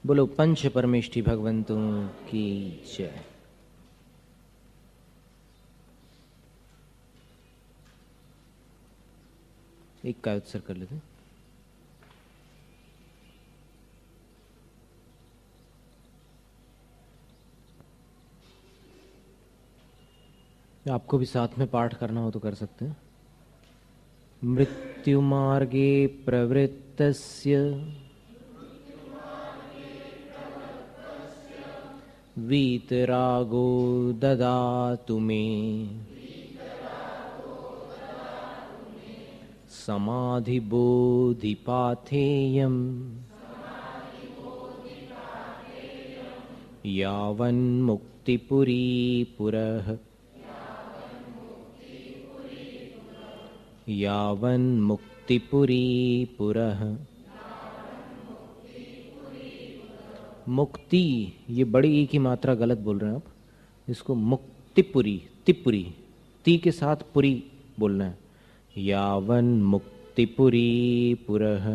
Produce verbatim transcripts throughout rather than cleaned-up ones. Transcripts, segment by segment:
बोलो पंच परमेष्ठी भगवंतों की जय। एक का उत्सर कर लेते हैं। आपको भी साथ में पाठ करना हो तो कर सकते हैं। मृत्यु मार्गे प्रवृत्तस्य वीतरागो ददातु मे समाधि बोधि पाथेयम् यावन्मुक्तिपुरी पुरः यावन्मुक्तिपुरी पुरः। मुक्ति, ये बड़ी ई की मात्रा गलत बोल रहे हैं आप, इसको मुक्तिपुरी, तिपुरी, ती के साथ पुरी बोलना है। यावन मुक्तिपुरी पुरः।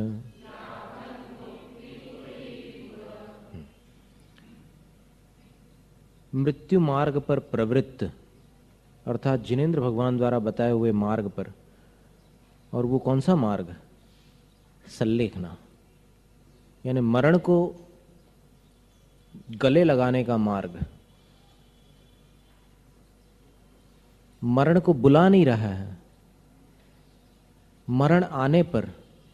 मृत्यु मार्ग पर प्रवृत्त अर्थात जिनेंद्र भगवान द्वारा बताए हुए मार्ग पर। और वो कौन सा मार्ग? सल्लेखना, यानी मरण को गले लगाने का मार्ग। मरण को बुला नहीं रहा है, मरण आने पर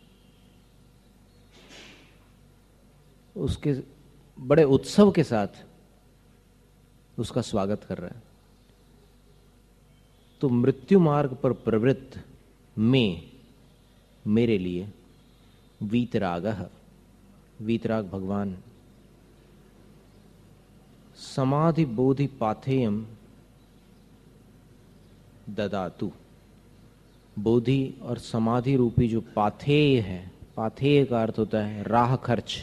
उसके बड़े उत्सव के साथ उसका स्वागत कर रहा है। तो मृत्यु मार्ग पर प्रवृत्त में मेरे लिए वीतरागः, वीतराग भगवान, समाधि बोधि पाथेयम ददातु। बोधि और समाधि रूपी जो पाथेय है, पाथेय का अर्थ होता है राह खर्च,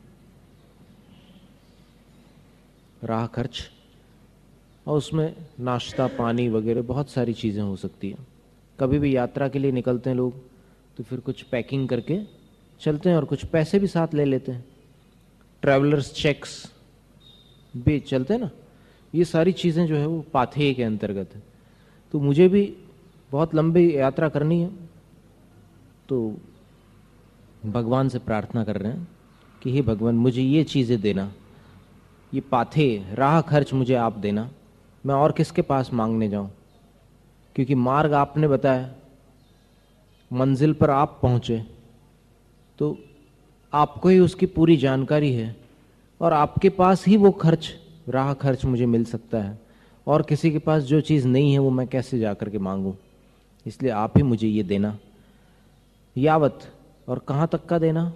राह खर्च, और उसमें नाश्ता पानी वगैरह बहुत सारी चीजें हो सकती हैं। कभी भी यात्रा के लिए निकलते हैं लोग तो फिर कुछ पैकिंग करके चलते हैं और कुछ पैसे भी साथ ले लेते हैं। ट्रैवलर्स चेक्स भी चलते हैं ना, ये सारी चीजें जो है वो पाथेय के अंतर्गत है। तो मुझे भी बहुत लंबी यात्रा करनी है, तो भगवान से प्रार्थना कर रहे हैं कि हे भगवान मुझे ये चीजें देना, ये पाथेय राह खर्च मुझे आप देना, मैं और किसके पास मांगने जाऊं? क्योंकि मार्ग आपने बताया, मंजिल पर आप पहुंचे तो आपको ही उसकी पूरी जानकारी है और आपके पास ही वो खर्च, राह खर्च मुझे मिल सकता है। और किसी के पास जो चीज़ नहीं है वो मैं कैसे जा कर के मांगूं? इसलिए आप ही मुझे ये देना। यावत, और कहाँ तक का देना?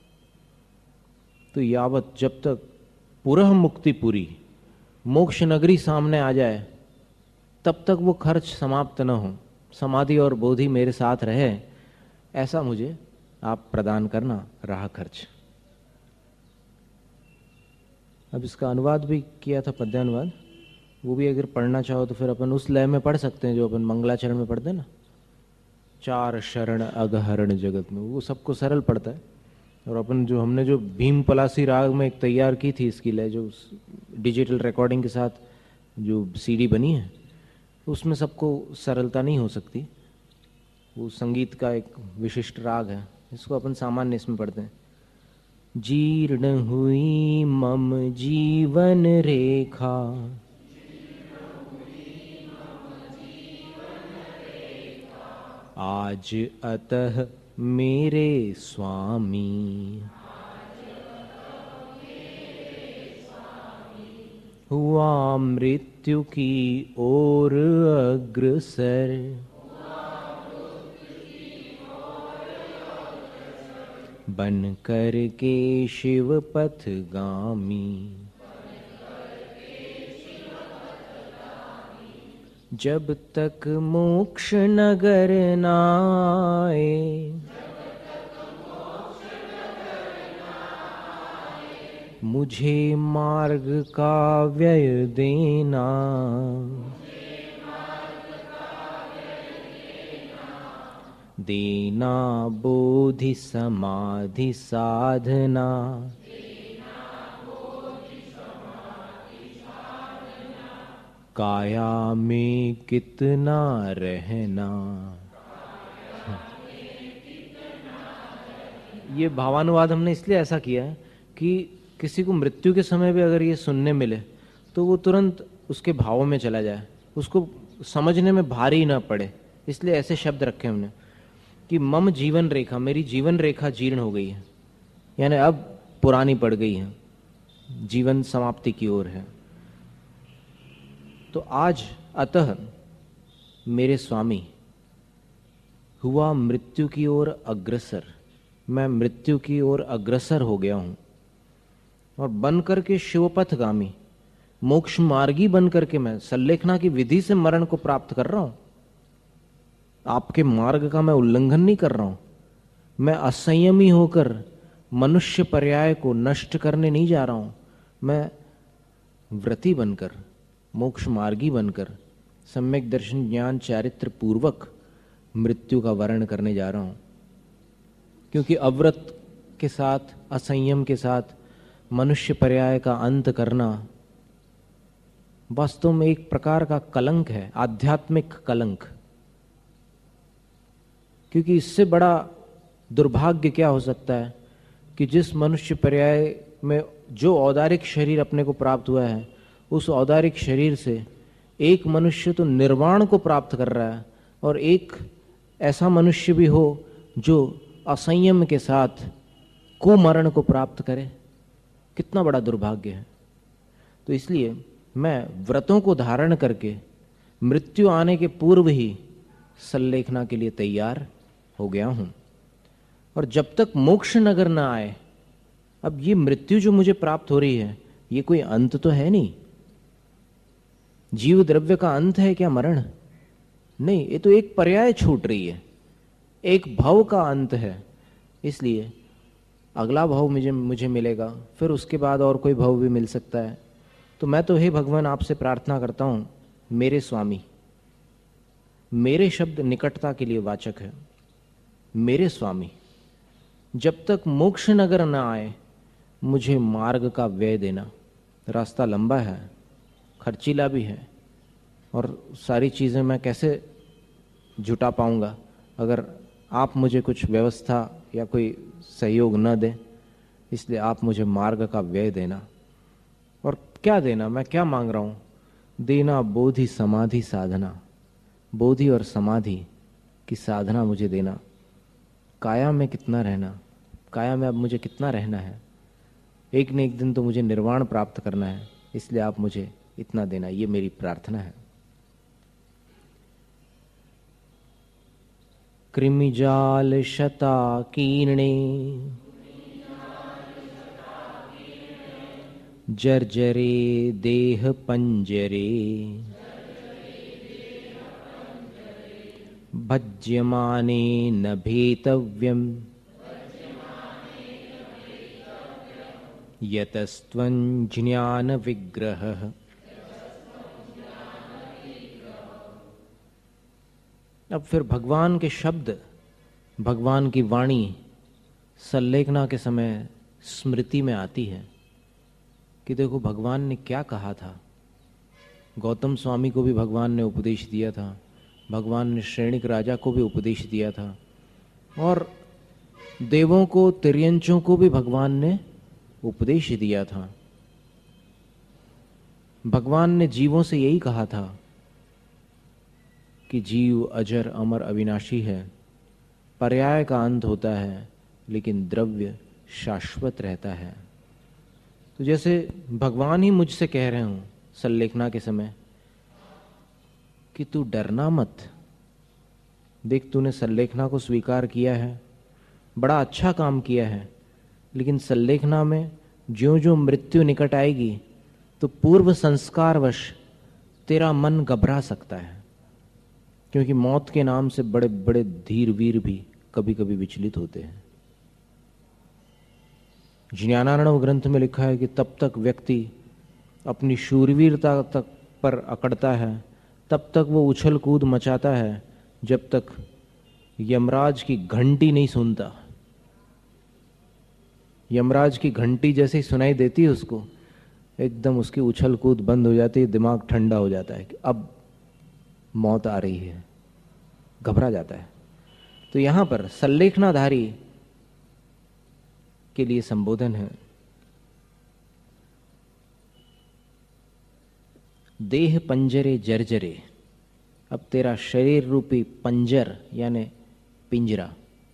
तो यावत, जब तक पुरः मुक्ति पूरी, मोक्ष नगरी सामने आ जाए तब तक वो खर्च समाप्त न हो, समाधि और बोधि मेरे साथ रहे, ऐसा मुझे आप प्रदान करना, राह खर्च। अब इसका अनुवाद भी किया था, पद्यानुवाद, वो भी अगर पढ़ना चाहो तो फिर अपन उस लय में पढ़ सकते हैं जो अपन मंगलाचरण में पढ़ते हैं ना, चार शरण अगहरण जगत में, वो सबको सरल पड़ता है। और अपन जो हमने जो भीम पलासी राग में एक तैयार की थी इसकी लय, जो डिजिटल रिकॉर्डिंग के साथ जो सीडी बनी है, उसमें सबको सरलता नहीं हो सकती। वो संगीत का एक विशिष्ट राग है, इसको अपन सामान्य इसमें पढ़ते हैं। जीर्ण हुई मम जीवन रेखा, आज अतः मेरे स्वामी, हुआ मृत्यु की ओर अग्रसर, बन कर के शिव पथगामी, जब तक मोक्ष नगर नाए, मुझे मार्ग का व्यय देना, देना बोधि समाधि साधना, काया में कितना रहना। ये भावानुवाद हमने इसलिए ऐसा किया है कि किसी को मृत्यु के समय भी अगर ये सुनने मिले तो वो तुरंत उसके भावों में चला जाए, उसको समझने में भारी ना पड़े। इसलिए ऐसे शब्द रखे हमने कि मम जीवन रेखा, मेरी जीवन रेखा जीर्ण हो गई है, यानी अब पुरानी पड़ गई है, जीवन समाप्ति की ओर है। तो आज अतः मेरे स्वामी हुआ मृत्यु की ओर अग्रसर, मैं मृत्यु की ओर अग्रसर हो गया हूं और बनकर के शिवपथगामी, मोक्ष मार्गी बनकर के मैं सल्लेखना की विधि से मरण को प्राप्त कर रहा हूं। आपके मार्ग का मैं उल्लंघन नहीं कर रहा हूं, मैं असंयमी होकर मनुष्य पर्याय को नष्ट करने नहीं जा रहा हूं, मैं व्रती बनकर, मोक्ष मार्गी बनकर, सम्यक दर्शन ज्ञान चारित्र पूर्वक मृत्यु का वर्ण करने जा रहा हूं। क्योंकि अव्रत के साथ, असंयम के साथ मनुष्य पर्याय का अंत करना वास्तव में एक प्रकार का कलंक है, आध्यात्मिक कलंक। क्योंकि इससे बड़ा दुर्भाग्य क्या हो सकता है कि जिस मनुष्य पर्याय में जो औदारिक शरीर अपने को प्राप्त हुआ है, उस औदारिक शरीर से एक मनुष्य तो निर्वाण को प्राप्त कर रहा है और एक ऐसा मनुष्य भी हो जो असंयम के साथ कुमरण को प्राप्त करे। कितना बड़ा दुर्भाग्य है। तो इसलिए मैं व्रतों को धारण करके मृत्यु आने के पूर्व ही सल्लेखना के लिए तैयार हो गया हूं। और जब तक मोक्ष नगर ना आए, अब ये मृत्यु जो मुझे प्राप्त हो रही है, ये कोई अंत तो है नहीं। जीव द्रव्य का अंत है क्या मरण? नहीं, ये तो एक पर्याय छूट रही है, एक भव का अंत है। इसलिए अगला भव मुझे मुझे मिलेगा, फिर उसके बाद और कोई भव भी मिल सकता है। तो मैं तो हे भगवान आपसे प्रार्थना करता हूं, मेरे स्वामी, मेरे शब्द निकटता के लिए वाचक है, मेरे स्वामी, जब तक मोक्ष नगर न आए मुझे मार्ग का व्यय देना। रास्ता लंबा है, खर्चीला भी है, और सारी चीज़ें मैं कैसे जुटा पाऊंगा अगर आप मुझे कुछ व्यवस्था या कोई सहयोग न दें। इसलिए आप मुझे मार्ग का व्यय देना। और क्या देना, मैं क्या मांग रहा हूं? देना बोधि समाधि साधना, बोधि और समाधि की साधना मुझे देना। काया में कितना रहना, काया में अब मुझे कितना रहना है, एक न एक दिन तो मुझे निर्वाण प्राप्त करना है, इसलिए आप मुझे इतना देना, ये मेरी प्रार्थना है। कृमिजाल शता कीर्णे जर्जरे देह पंजरे भज्यमाने न भेतव्यम् यतस्त्वं ज्ञान विग्रहः। अब फिर भगवान के शब्द, भगवान की वाणी सल्लेखना के समय स्मृति में आती है कि देखो भगवान ने क्या कहा था। गौतम स्वामी को भी भगवान ने उपदेश दिया था, भगवान ने श्रेणिक राजा को भी उपदेश दिया था, और देवों को, तिर्यंचों को भी भगवान ने उपदेश दिया था। भगवान ने जीवों से यही कहा था कि जीव अजर अमर अविनाशी है, पर्याय का अंत होता है लेकिन द्रव्य शाश्वत रहता है। तो जैसे भगवान ही मुझसे कह रहे हूं सल्लेखना के समय कि तू डरना मत, देख तूने सल्लेखना को स्वीकार किया है, बड़ा अच्छा काम किया है, लेकिन सल्लेखना में ज्यों ज्यों मृत्यु निकट आएगी तो पूर्व संस्कारवश तेरा मन घबरा सकता है, क्योंकि मौत के नाम से बड़े बड़े धीर वीर भी कभी कभी विचलित होते हैं। ज्ञानार्णव ग्रंथ में लिखा है कि तब तक व्यक्ति अपनी शूरवीरता तक पर अकड़ता है, तब तक वो उछल कूद मचाता है जब तक यमराज की घंटी नहीं सुनता। यमराज की घंटी जैसे ही सुनाई देती है उसको, एकदम उसकी उछल कूद बंद हो जाती है, दिमाग ठंडा हो जाता है कि अब मौत आ रही है, घबरा जाता है। तो यहां पर सल्लेखनाधारी के लिए संबोधन है, देह पंजरे जर्जरे। अब तेरा शरीर रूपी पंजर यानी पिंजरा,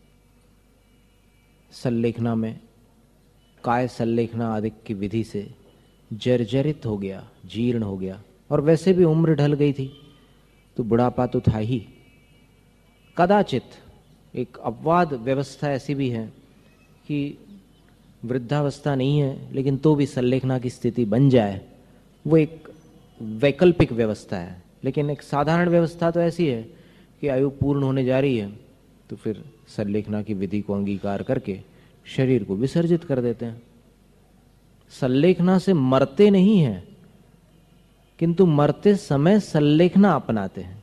सल्लेखना में काय सल्लेखना आदि की विधि से जर्जरित हो गया, जीर्ण हो गया। और वैसे भी उम्र ढल गई थी तो बुढ़ापा तो था ही। कदाचित एक अपवाद व्यवस्था ऐसी भी है कि वृद्धावस्था नहीं है लेकिन तो भी सल्लेखना की स्थिति बन जाए, वो एक वैकल्पिक व्यवस्था है। लेकिन एक साधारण व्यवस्था तो ऐसी है कि आयु पूर्ण होने जा रही है तो फिर सल्लेखना की विधि को अंगीकार करके शरीर को विसर्जित कर देते हैं। सल्लेखना से मरते नहीं हैं किंतु मरते समय सल्लेखना अपनाते हैं,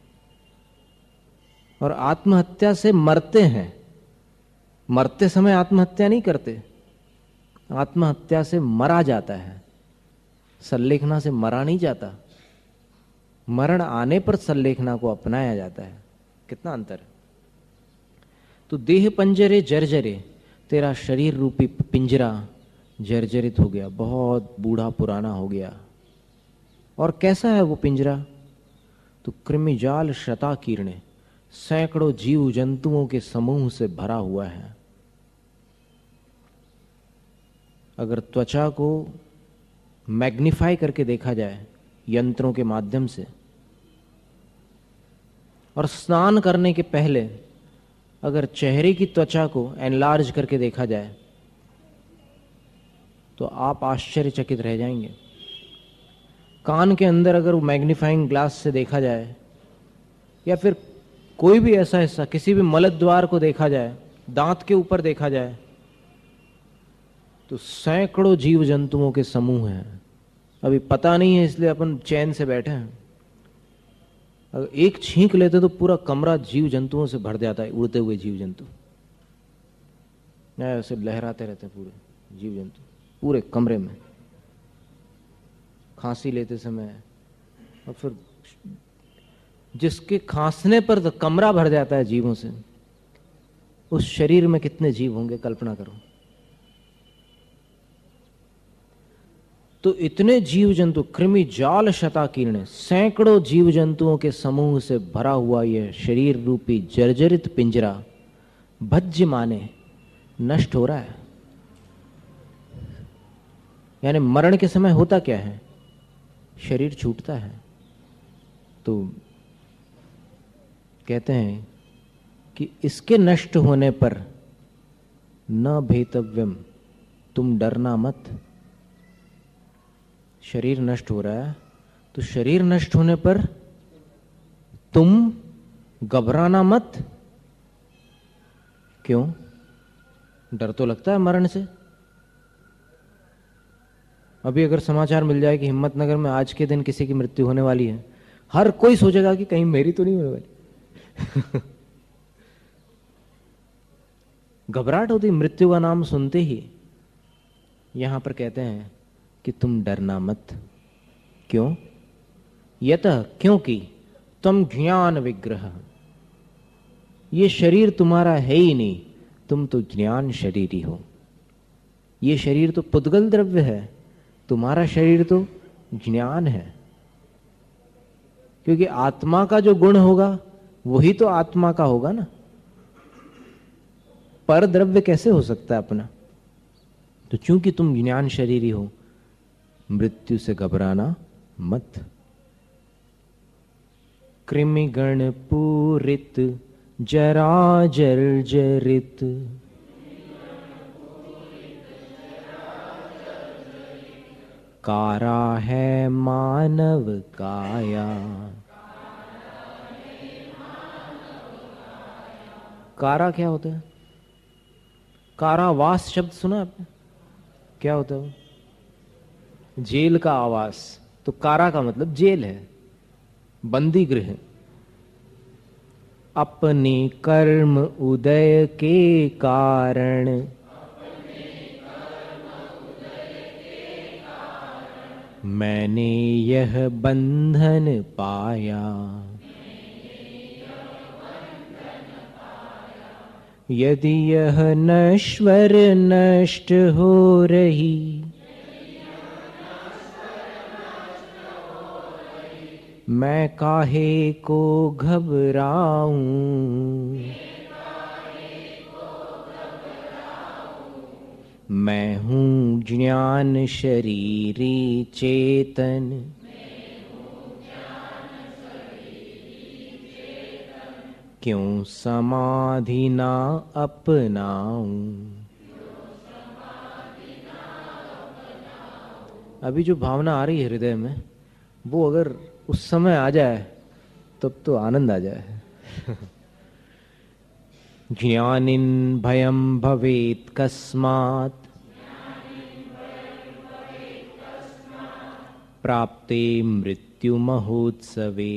और आत्महत्या से मरते हैं। मरते समय आत्महत्या नहीं करते, आत्महत्या से मरा जाता है, सल्लेखना से मरा नहीं जाता। मरण आने पर सल्लेखना को अपनाया जाता है। कितना अंतर है। तो देह पंजरे जर्जरे, तेरा शरीर रूपी पिंजरा जर्जरित हो गया, बहुत बूढ़ा पुराना हो गया। और कैसा है वो पिंजरा? तो कृमिजाल शताकीर्णे, सैकड़ों जीव जंतुओं के समूह से भरा हुआ है। अगर त्वचा को मैग्नीफाई करके देखा जाए यंत्रों के माध्यम से, और स्नान करने के पहले अगर चेहरे की त्वचा को एनलार्ज करके देखा जाए तो आप आश्चर्यचकित रह जाएंगे। कान के अंदर अगर मैग्नीफाइंग ग्लास से देखा जाए, या फिर कोई भी ऐसा हिस्सा, किसी भी मलद्वार को देखा जाए, दांत के ऊपर देखा जाए, तो सैकड़ों जीव जंतुओं के समूह हैं। अभी पता नहीं है इसलिए अपन चैन से बैठे हैं। अगर एक छींक लेते तो पूरा कमरा जीव जंतुओं से भर जाता है, उड़ते हुए जीव जंतु ऐसे लहराते रहते हैं पूरे जीव जंतु पूरे कमरे में। खांसी लेते समय, और फिर जिसके खांसने पर तो कमरा भर जाता है जीवों से, उस शरीर में कितने जीव होंगे कल्पना करो। तो इतने जीव जंतु, कृमि जाल शताकीर्णे, सैकड़ों जीव जंतुओं के समूह से भरा हुआ यह शरीर रूपी जर्जरित पिंजरा भज्य माने नष्ट हो रहा है। यानी मरण के समय होता क्या है? शरीर छूटता है। तो कहते हैं कि इसके नष्ट होने पर न भेतव्यम, तुम डरना मत। शरीर नष्ट हो रहा है तो शरीर नष्ट होने पर तुम घबराना मत। क्यों? डर तो लगता है मरण से। अभी अगर समाचार मिल जाए कि हिम्मतनगर में आज के दिन किसी की मृत्यु होने वाली है, हर कोई सोचेगा कि कहीं मेरी तो नहीं होने वाली। घबराहट होती मृत्यु का नाम सुनते ही। यहां पर कहते हैं कि तुम डरना मत। क्यों? यतः, क्योंकि तुम ज्ञान विग्रह, ये शरीर तुम्हारा है ही नहीं, तुम तो ज्ञान शरीरी हो। ये शरीर तो पुद्गल द्रव्य है, तुम्हारा शरीर तो ज्ञान है। क्योंकि आत्मा का जो गुण होगा वही तो आत्मा का होगा ना। पर द्रव्य कैसे हो सकता है अपना? तो चूंकि तुम ज्ञान शरीरी हो, मृत्यु से घबराना मत। कृमिगण पूरित जरा जर्जरित, कारा है मानव काया। कारा क्या होता है? कारावास शब्द सुना आपने? क्या होता है? जेल का आवास। तो कारा का मतलब जेल है, बंदी गृह। अपने कर्म उदय के कारण मैंने यह बंधन पाया, यदि यह नश्वर नष्ट हो रही, मैं काहे को घबराऊं। मैं हूँ ज्ञान शरीरी चेतन, क्यों समाधि ना अपनाऊं। अभी जो भावना आ रही है हृदय में, वो अगर उस समय आ जाए तब तो आनंद आ जाए। ज्ञानिन भयं भवेत् कस्मात्, प्राप्ते मृत्यु महोत्सवे,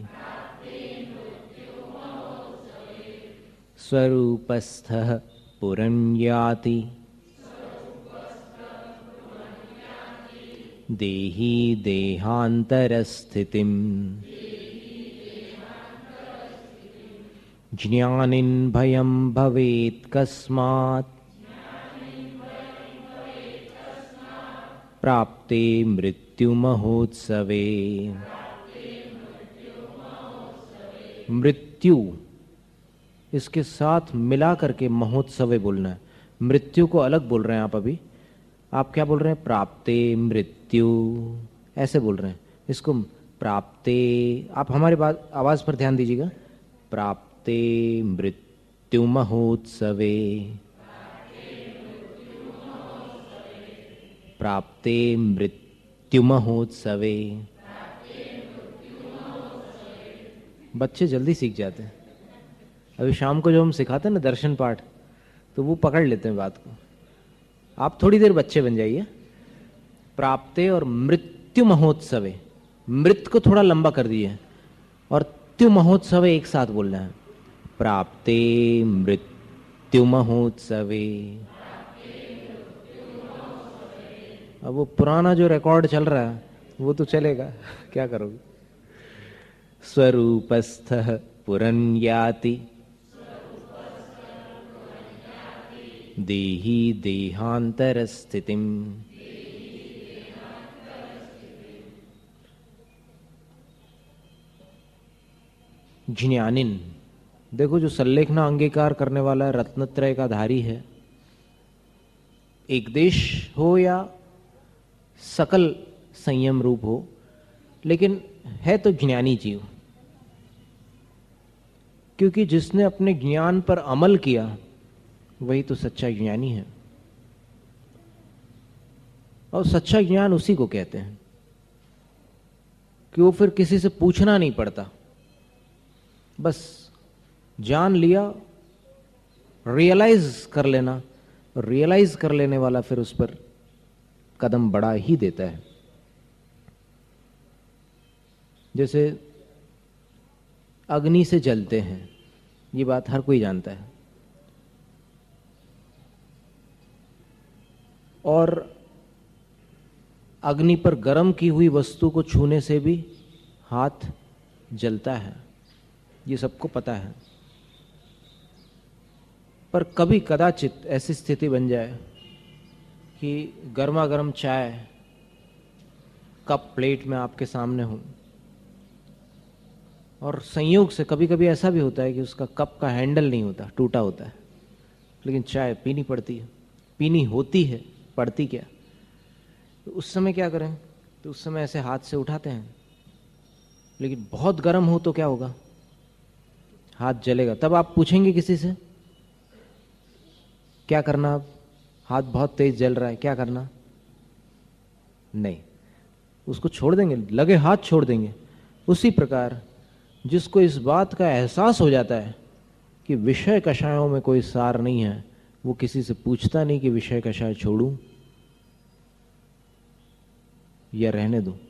स्वरूपस्थः पुरं याति, देही देहान्तरस्थितिम्। ज्ञानिन भयं भवेत् कस्मात्, प्राप्ते मृत्यु महोत्सवे। मृत्यु इसके साथ मिला करके महोत्सवे बोलना है। मृत्यु को अलग बोल रहे हैं आप अभी। आप क्या बोल रहे हैं? प्राप्ते मृत्यु, ऐसे बोल रहे हैं इसको। प्राप्ते, आप हमारी बात आवाज पर ध्यान दीजिएगा। प्राप्ते मृत्यु महोत्सवे, प्राप्ते मृत्यु महोत्सवे। बच्चे जल्दी सीख जाते हैं। अभी शाम को जो हम सिखाते हैं ना दर्शन पाठ, तो वो पकड़ लेते हैं बात को। आप थोड़ी देर बच्चे बन जाइए। प्राप्ते और मृत्यु महोत्सवे, मृत को थोड़ा लंबा कर दिए और त्यु महोत्सवे एक साथ बोलना है। प्राप्ते मृत्यु महोत्सवे। अब वो पुराना जो रिकॉर्ड चल रहा है वो तो चलेगा, क्या करोगे। स्वरूपस्थः पुरं याति, देही देहांतरस्थितिम। ज्ञानिन, देखो जो सल्लेखना अंगीकार करने वाला है, रत्नत्रय का धारी है, एक देश हो या सकल संयम रूप हो, लेकिन है तो ज्ञानी जीव। क्योंकि जिसने अपने ज्ञान पर अमल किया वही तो सच्चा ज्ञानी है। और सच्चा ज्ञान उसी को कहते हैं कि वो फिर किसी से पूछना नहीं पड़ता, बस जान लिया, रियलाइज कर लेना। रियलाइज कर लेने वाला फिर उस पर कदम बढ़ा ही देता है। जैसे अग्नि से जलते हैं, ये बात हर कोई जानता है। और अग्नि पर गर्म की हुई वस्तु को छूने से भी हाथ जलता है, ये सबको पता है। पर कभी कदाचित ऐसी स्थिति बन जाए कि गर्मा गर्म चाय कप प्लेट में आपके सामने हो, और संयोग से कभी कभी ऐसा भी होता है कि उसका कप का हैंडल नहीं होता, टूटा होता है, लेकिन चाय पीनी पड़ती है। पीनी होती है, पड़ती क्या। तो उस समय क्या करें? तो उस समय ऐसे हाथ से उठाते हैं, लेकिन बहुत गर्म हो तो क्या होगा? हाथ जलेगा। तब आप पूछेंगे किसी से क्या करना, अब हाथ बहुत तेज जल रहा है, क्या करना? नहीं, उसको छोड़ देंगे, लगे हाथ छोड़ देंगे। उसी प्रकार जिसको इस बात का एहसास हो जाता है कि विषय कषायों में कोई सार नहीं है, वो किसी से पूछता नहीं कि विषय कषाय छोड़ूं या रहने दूं।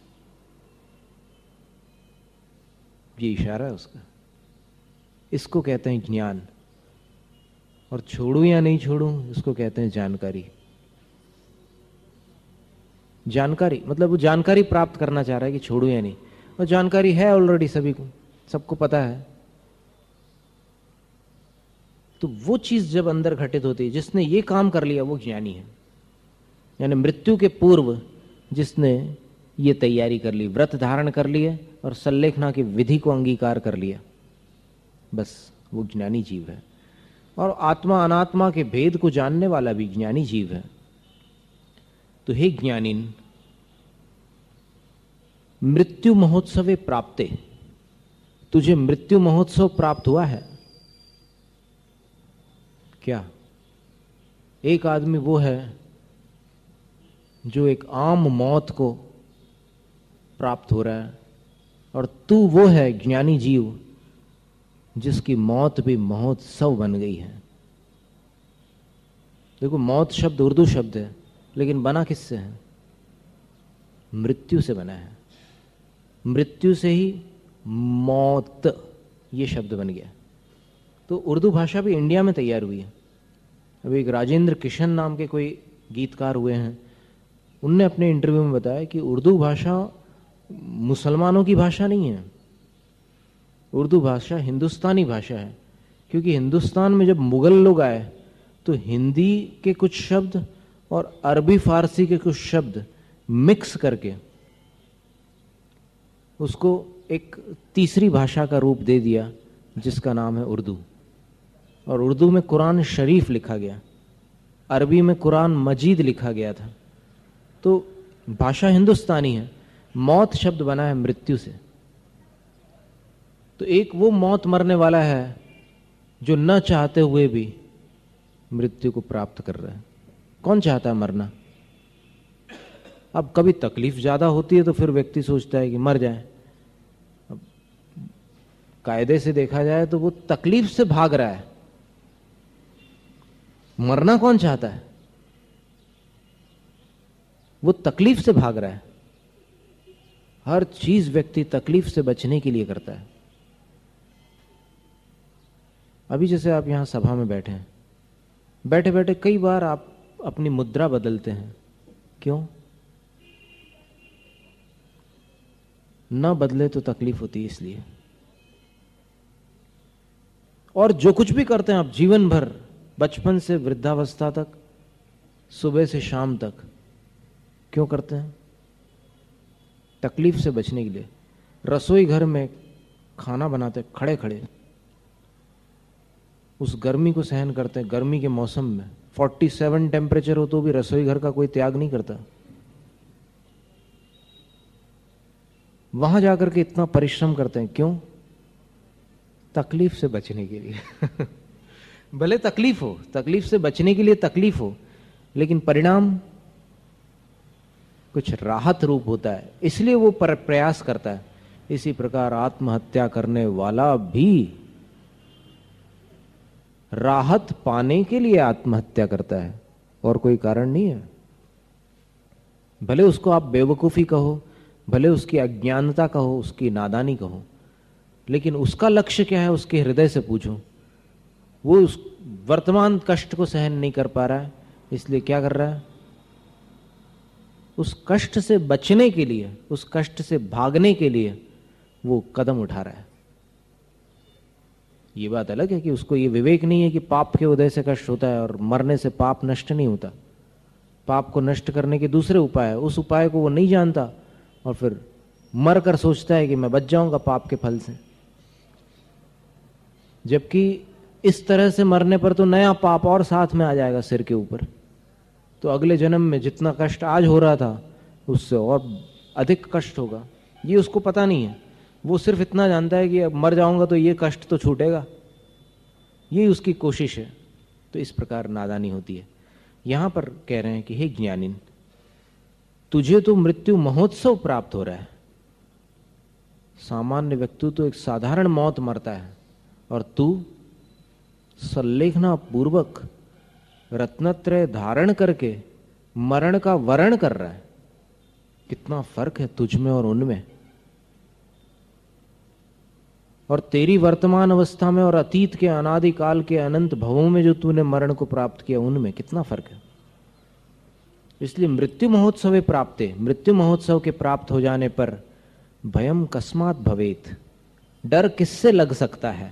ये इशारा है उसका। इसको कहते हैं ज्ञान। और छोड़ूं या नहीं छोड़ूं, इसको कहते हैं जानकारी। जानकारी, मतलब वो जानकारी प्राप्त करना चाह रहा है कि छोड़ू या नहीं, और जानकारी है ऑलरेडी, सभी को, सबको पता है। तो वो चीज जब अंदर घटित होती है, जिसने ये काम कर लिया वो ज्ञानी है। यानी मृत्यु के पूर्व जिसने ये तैयारी कर ली, व्रत धारण कर लिए और सल्लेखना की विधि को अंगीकार कर लिया, बस वो ज्ञानी जीव है। और आत्मा अनात्मा के भेद को जानने वाला भी ज्ञानी जीव है। तो हे ज्ञानीन, मृत्यु महोत्सवे प्राप्ते, तुझे मृत्यु महोत्सव प्राप्त हुआ है क्या? एक आदमी वो है जो एक आम मौत को प्राप्त हो रहा है, और तू वो है ज्ञानी जीव जिसकी मौत भी महोत्सव बन गई है। देखो, मौत शब्द उर्दू शब्द है, लेकिन बना किससे है? मृत्यु से बना है। मृत्यु से ही मौत ये शब्द बन गया। तो उर्दू भाषा भी इंडिया में तैयार हुई है। अभी एक राजेंद्र किशन नाम के कोई गीतकार हुए हैं, उनने अपने इंटरव्यू में बताया कि उर्दू भाषा मुसलमानों की भाषा नहीं है, उर्दू भाषा हिंदुस्तानी भाषा है। क्योंकि हिंदुस्तान में जब मुगल लोग आए तो हिंदी के कुछ शब्द और अरबी फारसी के कुछ शब्द मिक्स करके उसको एक तीसरी भाषा का रूप दे दिया, जिसका नाम है उर्दू। और उर्दू में कुरान शरीफ लिखा गया, अरबी में कुरान मजीद लिखा गया था। तो भाषा हिंदुस्तानी है। मौत शब्द बना है मृत्यु से। तो एक वो मौत मरने वाला है जो न चाहते हुए भी मृत्यु को प्राप्त कर रहा है। कौन चाहता है मरना? अब कभी तकलीफ ज्यादा होती है तो फिर व्यक्ति सोचता है कि मर जाए। अब कायदे से देखा जाए तो वो तकलीफ से भाग रहा है। मरना कौन चाहता है? वो तकलीफ से भाग रहा है। हर चीज व्यक्ति तकलीफ से बचने के लिए करता है। अभी जैसे आप यहां सभा में बैठे हैं, बैठे बैठे कई बार आप अपनी मुद्रा बदलते हैं। क्यों? ना बदले तो तकलीफ होती है, इसलिए। और जो कुछ भी करते हैं आप जीवन भर, बचपन से वृद्धावस्था तक, सुबह से शाम तक, क्यों करते हैं? तकलीफ से बचने के लिए। रसोई घर में खाना बनाते खड़े खड़े, उस गर्मी को सहन करते हैं। गर्मी के मौसम में सैंतालीस टेम्परेचर हो तो भी रसोई घर का कोई त्याग नहीं करता। वहां जाकर के इतना परिश्रम करते हैं, क्यों? तकलीफ से बचने के लिए। भले तकलीफ हो, तकलीफ से बचने के लिए तकलीफ हो, लेकिन परिणाम कुछ राहत रूप होता है, इसलिए वो पर प्रयास करता है। इसी प्रकार आत्महत्या करने वाला भी राहत पाने के लिए आत्महत्या करता है, और कोई कारण नहीं है। भले उसको आप बेवकूफी कहो, भले उसकी अज्ञानता कहो, उसकी नादानी कहो, लेकिन उसका लक्ष्य क्या है उसके हृदय से पूछो। वो उस वर्तमान कष्ट को सहन नहीं कर पा रहा है, इसलिए क्या कर रहा है? उस कष्ट से बचने के लिए, उस कष्ट से भागने के लिए वो कदम उठा रहा है। ये बात अलग है कि उसको ये विवेक नहीं है कि पाप के उदय से कष्ट होता है और मरने से पाप नष्ट नहीं होता। पाप को नष्ट करने के दूसरे उपाय है, उस उपाय को वो नहीं जानता और फिर मर कर सोचता है कि मैं बच जाऊंगा पाप के फल से। जबकि इस तरह से मरने पर तो नया पाप और साथ में आ जाएगा सिर के ऊपर। तो अगले जन्म में जितना कष्ट आज हो रहा था उससे और अधिक कष्ट होगा। ये उसको पता नहीं है। वो सिर्फ इतना जानता है कि अब मर जाऊंगा तो ये कष्ट तो छूटेगा, यही उसकी कोशिश है। तो इस प्रकार नादानी होती है। यहां पर कह रहे हैं कि हे ज्ञानी, तुझे तो मृत्यु महोत्सव प्राप्त हो रहा है। सामान्य व्यक्ति तो एक साधारण मौत मरता है और तू सल्लेखना पूर्वक रत्नत्रय धारण करके मरण का वरण कर रहा है। कितना फर्क है तुझ में और उनमें। और तेरी वर्तमान अवस्था में और अतीत के अनादिकाल के अनंत भवों में जो तूने मरण को प्राप्त किया, उनमें कितना फर्क है। इसलिए मृत्यु महोत्सवे प्राप्ते, मृत्यु महोत्सव के प्राप्त हो जाने पर भयम कस्मात भवेत, डर किससे लग सकता है?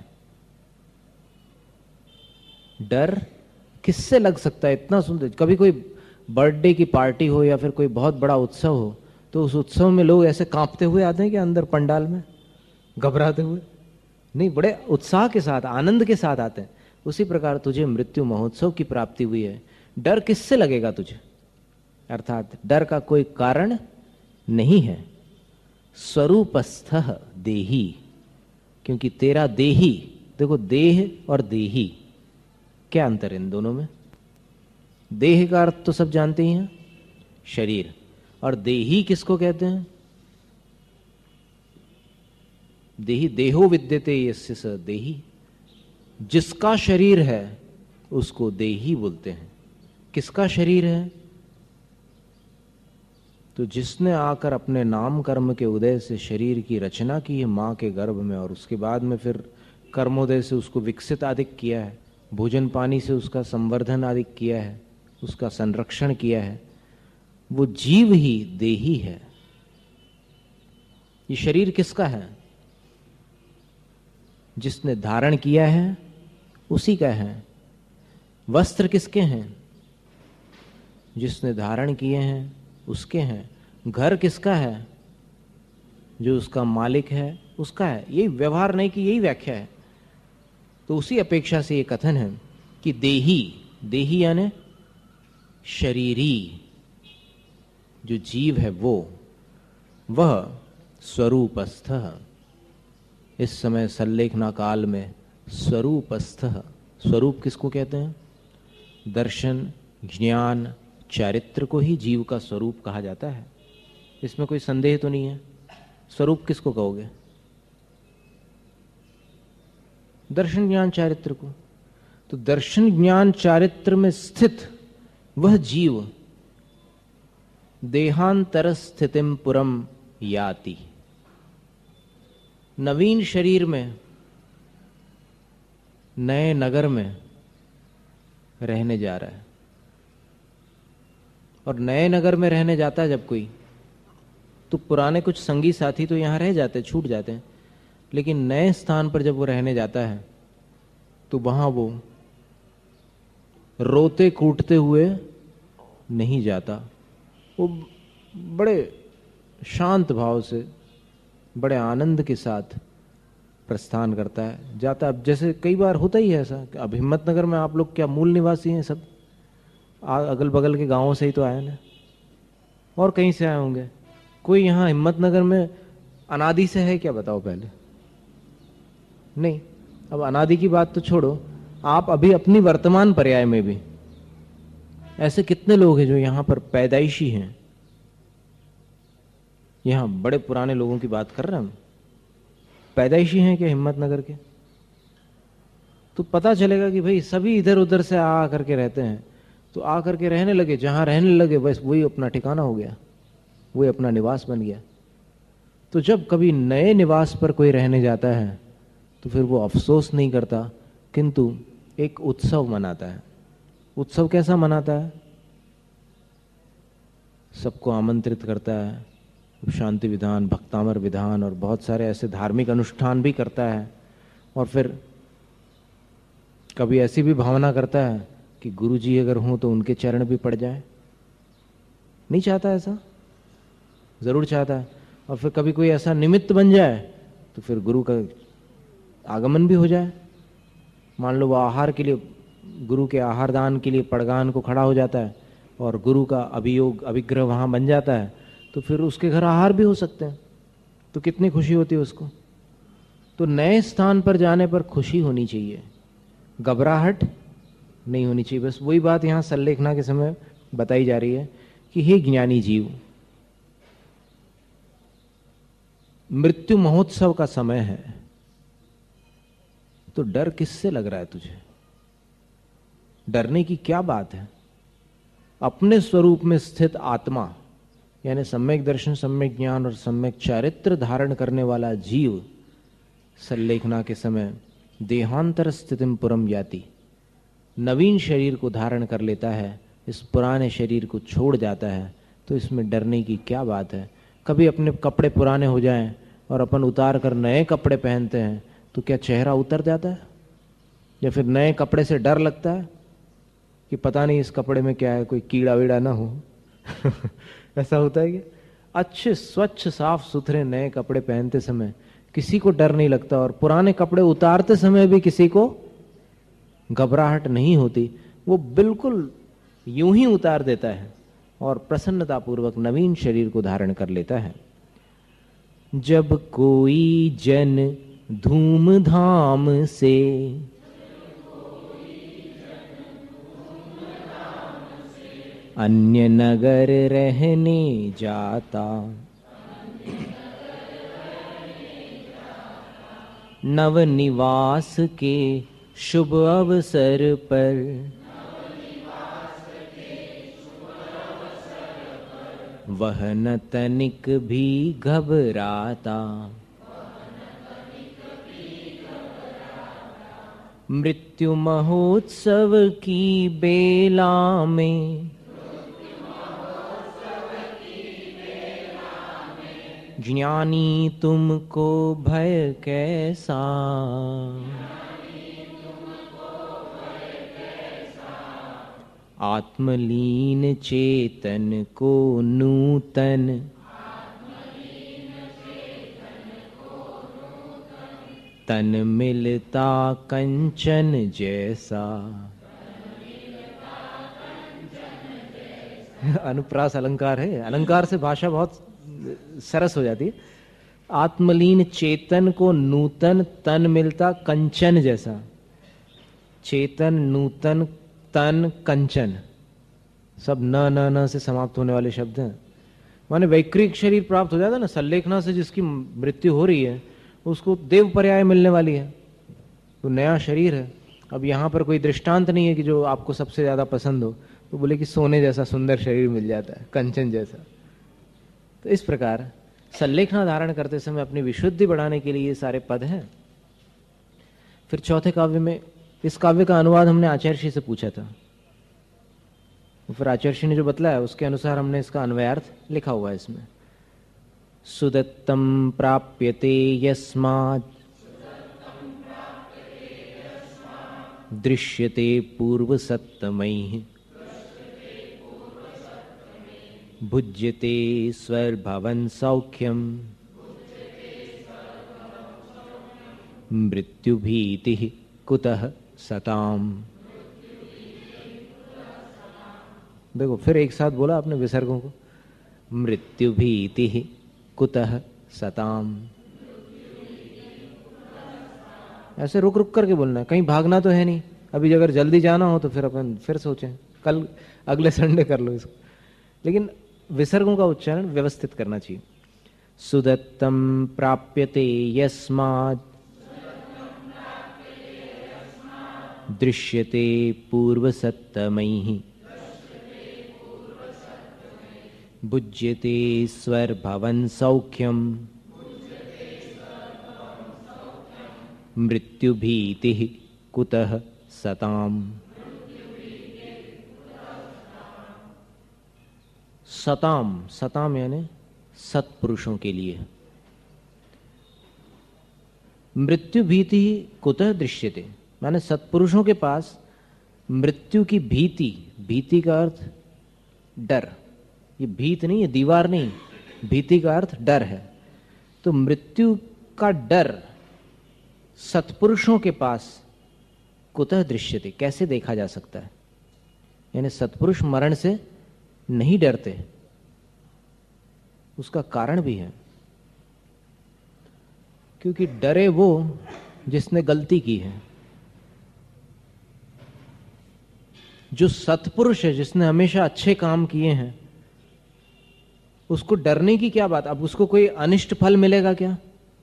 डर किससे लग सकता है? इतना सुंदर, कभी कोई बर्थडे की पार्टी हो या फिर कोई बहुत बड़ा उत्सव हो तो उस उत्सव में लोग ऐसे कांपते हुए आते हैं कि अंदर पंडाल में घबराते हुए नहीं, बड़े उत्साह के साथ, आनंद के साथ आते हैं। उसी प्रकार तुझे मृत्यु महोत्सव की प्राप्ति हुई है, डर किससे लगेगा तुझे? अर्थात डर का कोई कारण नहीं है। स्वरूपस्थः देही, क्योंकि तेरा देही, देखो देह और देही क्या अंतर है इन दोनों में? देह का अर्थ तो सब जानते ही हैं, शरीर, और देही किसको कहते हैं? देही देहो विद्यते यस्य स देही, जिसका शरीर है उसको देही बोलते हैं। किसका शरीर है? तो जिसने आकर अपने नाम कर्म के उदय से शरीर की रचना की है मां के गर्भ में, और उसके बाद में फिर कर्मोदय से उसको विकसित आदि किया है, भोजन पानी से उसका संवर्धन आदि किया है, उसका संरक्षण किया है, वो जीव ही देही है। ये शरीर किसका है? जिसने धारण किया है उसी का है। वस्त्र किसके हैं? जिसने धारण किए हैं उसके हैं। घर किसका है? जो उसका मालिक है उसका है। यही व्यवहार नहीं कि यही व्याख्या है। तो उसी अपेक्षा से ये कथन है कि देही, देही यानी शरीरी, जो जीव है वो, वह स्वरूपस्थः, इस समय सल्लेखना काल में स्वरूपस्थः, स्वरूप किसको कहते हैं? दर्शन, ज्ञान, चारित्र को ही जीव का स्वरूप कहा जाता है। इसमें कोई संदेह तो नहीं है। स्वरूप किसको कहोगे? दर्शन, ज्ञान, चारित्र को। तो दर्शन, ज्ञान, चारित्र में स्थित वह जीव देहांतर स्थितिम पुरम याति, नवीन शरीर में, नए नगर में रहने जा रहा है। और नए नगर में रहने जाता है जब कोई, तो पुराने कुछ संगी साथी तो यहां रह जाते, छूट जाते हैं, लेकिन नए स्थान पर जब वो रहने जाता है तो वहां वो रोते कूटते हुए नहीं जाता। वो बड़े शांत भाव से, बड़े आनंद के साथ प्रस्थान करता है, जाता। अब जैसे कई बार होता ही है ऐसा, अब हिम्मतनगर में आप लोग क्या मूल निवासी हैं? सब अगल बगल के गांवों से ही तो आए ना, और कहीं से आए होंगे। कोई यहाँ हिम्मतनगर में अनादि से है क्या? बताओ पहले। नहीं। अब अनादि की बात तो छोड़ो, आप अभी अपनी वर्तमान पर्याय में भी ऐसे कितने लोग हैं जो यहाँ पर पैदाइशी हैं? यहाँ बड़े पुराने लोगों की बात कर रहे हैं हम, पैदाइशी हैं क्या हिम्मतनगर के? तो पता चलेगा कि भाई सभी इधर उधर से आ करके रहते हैं, तो आ करके रहने लगे, जहां रहने लगे बस वही अपना ठिकाना हो गया, वही अपना निवास बन गया। तो जब कभी नए निवास पर कोई रहने जाता है तो फिर वो अफसोस नहीं करता, किंतु एक उत्सव मनाता है। उत्सव कैसा मनाता है? सबको आमंत्रित करता है, शांति विधान, भक्तामर विधान और बहुत सारे ऐसे धार्मिक अनुष्ठान भी करता है। और फिर कभी ऐसी भी भावना करता है कि गुरु जी अगर हों तो उनके चरण भी पड़ जाए। नहीं चाहता ऐसा? जरूर चाहता है। और फिर कभी कोई ऐसा निमित्त बन जाए तो फिर गुरु का आगमन भी हो जाए। मान लो वो आहार के लिए, गुरु के आहार दान के लिए पड़गान को खड़ा हो जाता है और गुरु का अभियोग अभिग्रह वहां बन जाता है, तो फिर उसके घर आहार भी हो सकते हैं, तो कितनी खुशी होती है उसको। तो नए स्थान पर जाने पर खुशी होनी चाहिए, घबराहट नहीं होनी चाहिए। बस वही बात यहां सल्लेखना के समय बताई जा रही है कि हे ज्ञानी जीव, मृत्यु महोत्सव का समय है, तो डर किससे लग रहा है तुझे? डरने की क्या बात है? अपने स्वरूप में स्थित आत्मा यानी सम्यक दर्शन, सम्यक ज्ञान और सम्यक चारित्र धारण करने वाला जीव सल्लेखना के समय देहांतर स्थितिम पुरम याति, नवीन शरीर को धारण कर लेता है इस पुराने शरीर को छोड़ जाता है तो इसमें डरने की क्या बात है। कभी अपने कपड़े पुराने हो जाएं और अपन उतार कर नए कपड़े पहनते हैं तो क्या चेहरा उतर जाता है, या फिर नए कपड़े से डर लगता है कि पता नहीं इस कपड़े में क्या है, कोई कीड़ा वीड़ा ना हो ऐसा होता है क्या? अच्छे स्वच्छ साफ सुथरे नए कपड़े पहनते समय किसी को डर नहीं लगता, और पुराने कपड़े उतारते समय भी किसी को घबराहट नहीं होती। वो बिल्कुल यूं ही उतार देता है और प्रसन्नतापूर्वक नवीन शरीर को धारण कर लेता है। जब कोई जन धूमधाम से अन्य नगर रहने जाता, नव निवास के शुभ अवसर पर वह न तनिक भी घबराता। मृत्यु महोत्सव की बेला में ज्ञानी तुमको भय कैसा, आत्मलीन चेतन को नूतन तन मिलता कंचन जैसा। अनुप्रास अलंकार है, अलंकार से भाषा बहुत सरस हो जाती है। आत्मलीन चेतन को नूतन तन मिलता कंचन जैसा। चेतन, नूतन, तन, कंचन सब न न न से समाप्त होने वाले शब्द हैं। माने वैक्रिक शरीर प्राप्त हो जाता है ना, सल्लेखना से जिसकी मृत्यु हो रही है उसको देव पर्याय मिलने वाली है, तो नया शरीर है। अब यहाँ पर कोई दृष्टांत नहीं है कि जो आपको सबसे ज्यादा पसंद हो, तो बोले कि सोने जैसा सुंदर शरीर मिल जाता है, कंचन जैसा। तो इस प्रकार सल्लेखना धारण करते समय अपनी विशुद्धि बढ़ाने के लिए ये सारे पद हैं। फिर चौथे काव्य में, इस काव्य का अनुवाद हमने आचार्य से पूछा था, फिर आचार्य ने जो बतलाया उसके अनुसार हमने इसका अन्वयार्थ लिखा हुआ है इसमें। सुदत्तम प्राप्यते यस्मात् दृश्यते पूर्व सत्तमैः भुज्यते स्वर्भवन सौख्यम मृत्युभीतिः कुतः सताम। देखो फिर एक साथ बोला आपने विसर्गों को, मृत्युभीतिः कुतः सताम। ऐसे रुक रुक करके बोलना है, कहीं भागना तो है नहीं। अभी अगर जल्दी जाना हो तो फिर अपन फिर सोचें, कल अगले संडे कर लो इसको, लेकिन विसर्गों का उच्चारण व्यवस्थित करना चाहिए। सुदत्तम प्राप्यते यस्मात् दृश्यते पूर्वसत्तमैः भुज्यते स्वर्भवन सौख्यम मृत्युभीतिः कुतः सताम। सताम, सताम यानी सत्पुरुषों के लिए। मृत्यु भीति कुतः दृश्यते, माने सत्पुरुषों के पास मृत्यु की भीति, भीति का अर्थ डर, ये भीत नहीं है, दीवार नहीं, भीति का अर्थ डर है। तो मृत्यु का डर सत्पुरुषों के पास कुतः दृश्यते, कैसे देखा जा सकता है? यानी सत्पुरुष मरण से नहीं डरते, उसका कारण भी है। क्योंकि डरे वो जिसने गलती की है। जो सत्पुरुष है, जिसने हमेशा अच्छे काम किए हैं, उसको डरने की क्या बात। अब उसको कोई अनिष्ट फल मिलेगा क्या?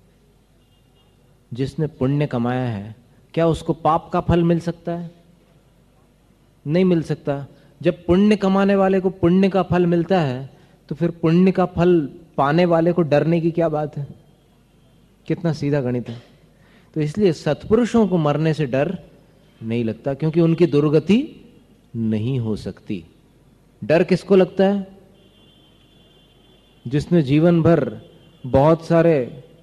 जिसने पुण्य कमाया है, क्या उसको पाप का फल मिल सकता है? नहीं मिल सकता। जब पुण्य कमाने वाले को पुण्य का फल मिलता है, तो फिर पुण्य का फल पाने वाले को डरने की क्या बात है? कितना सीधा गणित है। तो इसलिए सत्पुरुषों को मरने से डर नहीं लगता, क्योंकि उनकी दुर्गति नहीं हो सकती। डर किसको लगता है? जिसने जीवन भर बहुत सारे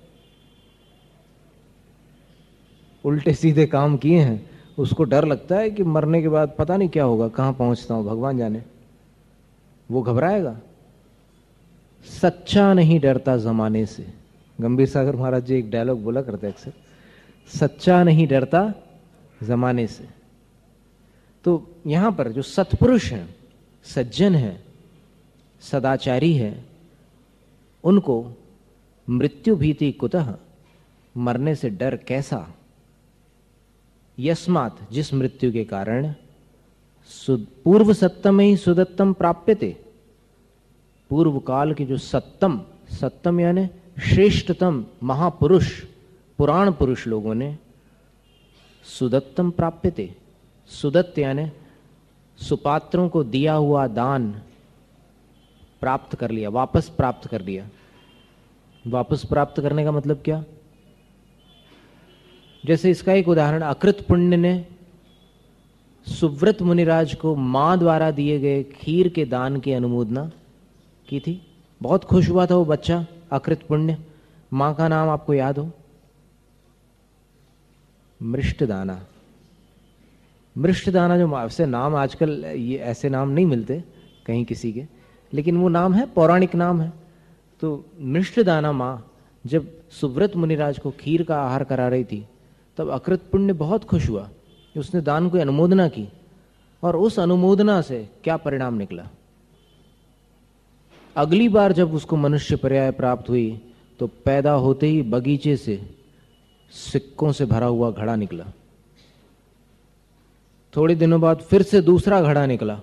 उल्टे सीधे काम किए हैं, उसको डर लगता है कि मरने के बाद पता नहीं क्या होगा, कहां पहुंचता हूं भगवान जाने। वो घबराएगा। सच्चा नहीं डरता जमाने से। गंभीर सागर महाराज जी एक डायलॉग बोला करते अक्सर, सच्चा नहीं डरता जमाने से। तो यहां पर जो सत्पुरुष हैं, सज्जन हैं, सदाचारी हैं, उनको मृत्यु भीति कुतः, मरने से डर कैसा? यस्मात्, जिस मृत्यु के कारण पूर्व सत्तम ही सुदत्तम प्राप्यते, पूर्व काल के जो सत्तम, सत्तम यानी श्रेष्ठतम महापुरुष, पुराण पुरुष लोगों ने सुदत्तम प्राप्यते, सुदत्त यानी सुपात्रों को दिया हुआ दान प्राप्त कर लिया, वापस प्राप्त कर लिया। वापस प्राप्त करने का मतलब क्या? जैसे इसका एक उदाहरण, अकृत पुण्य ने सुव्रत मुनिराज को मां द्वारा दिए गए खीर के दान की अनुमोदना की थी। बहुत खुश हुआ था वो बच्चा, अकृत पुण्य। मां का नाम आपको याद हो? मृष्टदाना। मृष्टदाना जो ऐसे नाम आजकल ये ऐसे नाम नहीं मिलते कहीं किसी के, लेकिन वो नाम है, पौराणिक नाम है। तो मृष्टदाना मां जब सुव्रत मुनिराज को खीर का आहार करा रही थी, तब अकृत पुण्य बहुत खुश हुआ, उसने दान को अनुमोदना की। और उस अनुमोदना से क्या परिणाम निकला? अगली बार जब उसको मनुष्य पर्याय प्राप्त हुई, तो पैदा होते ही बगीचे से सिक्कों से भरा हुआ घड़ा निकला। थोड़े दिनों बाद फिर से दूसरा घड़ा निकला।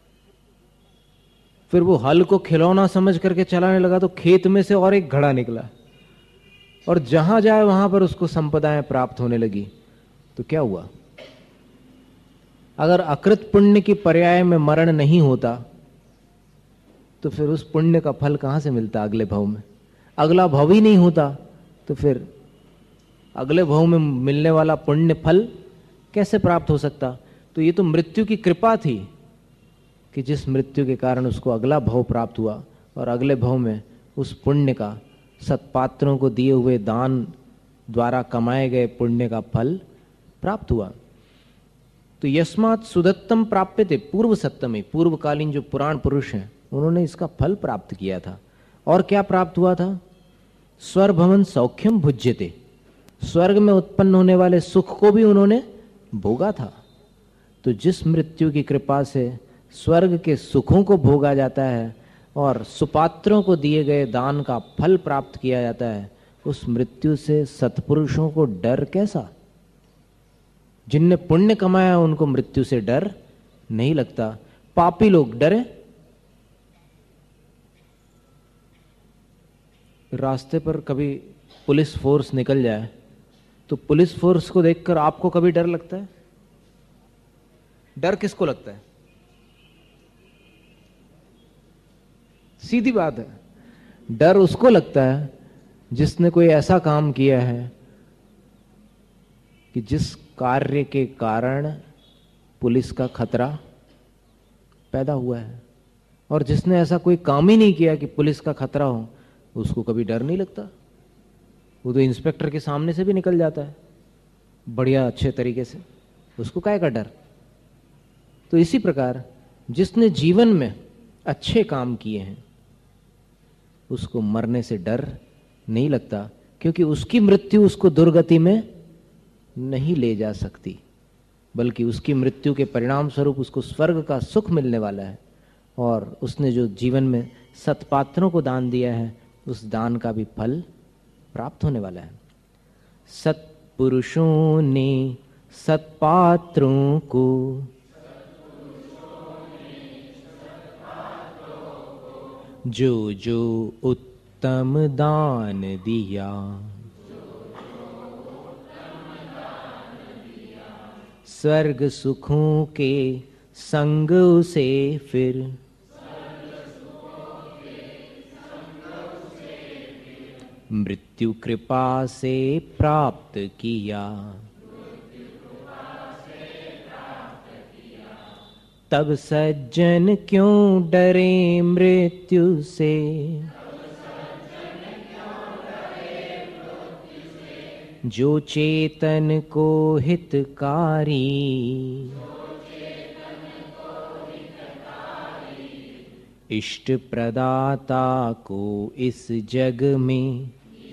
फिर वो हल को खिलौना समझ करके चलाने लगा, तो खेत में से और एक घड़ा निकला। और जहां जाए वहां पर उसको संपदाएं प्राप्त होने लगी। तो क्या हुआ? अगर अकृत पुण्य की पर्याय में मरण नहीं होता, तो फिर उस पुण्य का फल कहां से मिलता? अगले भव में। अगला भव ही नहीं होता, तो फिर अगले भव में मिलने वाला पुण्य फल कैसे प्राप्त हो सकता? तो ये तो मृत्यु की कृपा थी कि जिस मृत्यु के कारण उसको अगला भव प्राप्त हुआ, और अगले भव में उस पुण्य का, सत्पात्रों को दिए हुए दान द्वारा कमाए गए पुण्य का फल प्राप्त हुआ। तो यस्मात् सुदत्तम प्राप्यते, पूर्व सत्तमे, पूर्वकालीन जो पुराण पुरुष हैं, उन्होंने इसका फल प्राप्त किया था। और क्या प्राप्त हुआ था? स्वर्भवन सौख्यम भुज्यते, स्वर्ग में उत्पन्न होने वाले सुख को भी उन्होंने भोगा था। तो जिस मृत्यु की कृपा से स्वर्ग के सुखों को भोगा जाता है और सुपात्रों को दिए गए दान का फल प्राप्त किया जाता है, उस मृत्यु से सत्पुरुषों को डर कैसा? जिनने पुण्य कमाया उनको मृत्यु से डर नहीं लगता। पापी लोग डरे? रास्ते पर कभी पुलिस फोर्स निकल जाए, तो पुलिस फोर्स को देखकर आपको कभी डर लगता है? डर किसको लगता है? सीधी बात है, डर उसको लगता है जिसने कोई ऐसा काम किया है कि जिस कार्य के कारण पुलिस का खतरा पैदा हुआ है। और जिसने ऐसा कोई काम ही नहीं किया कि पुलिस का खतरा हो, उसको कभी डर नहीं लगता। वो तो इंस्पेक्टर के सामने से भी निकल जाता है बढ़िया अच्छे तरीके से, उसको काहे का डर? तो इसी प्रकार जिसने जीवन में अच्छे काम किए हैं, उसको मरने से डर नहीं लगता, क्योंकि उसकी मृत्यु उसको दुर्गति में नहीं ले जा सकती, बल्कि उसकी मृत्यु के परिणाम स्वरूप उसको स्वर्ग का सुख मिलने वाला है। और उसने जो जीवन में सत्पात्रों को दान दिया है, उस दान का भी फल प्राप्त होने वाला है। सत्पुरुषों ने सत्पात्रों को जो जो उत्तम दान दिया, स्वर्ग सुखों के संग उसे फिर मृत्यु कृपा से प्राप्त किया। तब सज्जन क्यों डरे मृत्यु से, जो चेतन को हितकारी, इष्ट प्रदाता को इस जग में,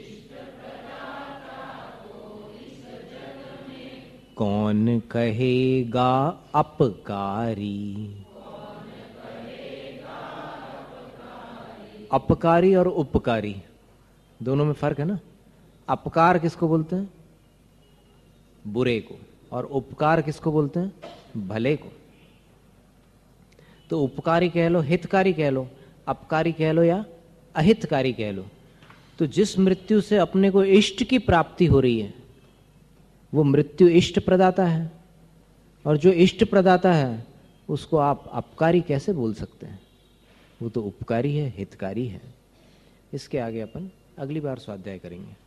कौन कहेगा अपकारी। अपकारी और उपकारी दोनों में फर्क है ना। अपकार किसको बोलते हैं? बुरे को। और उपकार किसको बोलते हैं? भले को। तो उपकारी कह लो, हितकारी कह लो, अपकारी कह लो या अहितकारी कह लो। तो जिस मृत्यु से अपने को इष्ट की प्राप्ति हो रही है वो मृत्यु इष्ट प्रदाता है, और जो इष्ट प्रदाता है उसको आप अपकारी कैसे बोल सकते हैं? वो तो उपकारी है, हितकारी है। इसके आगे अपन अगली बार स्वाध्याय करेंगे।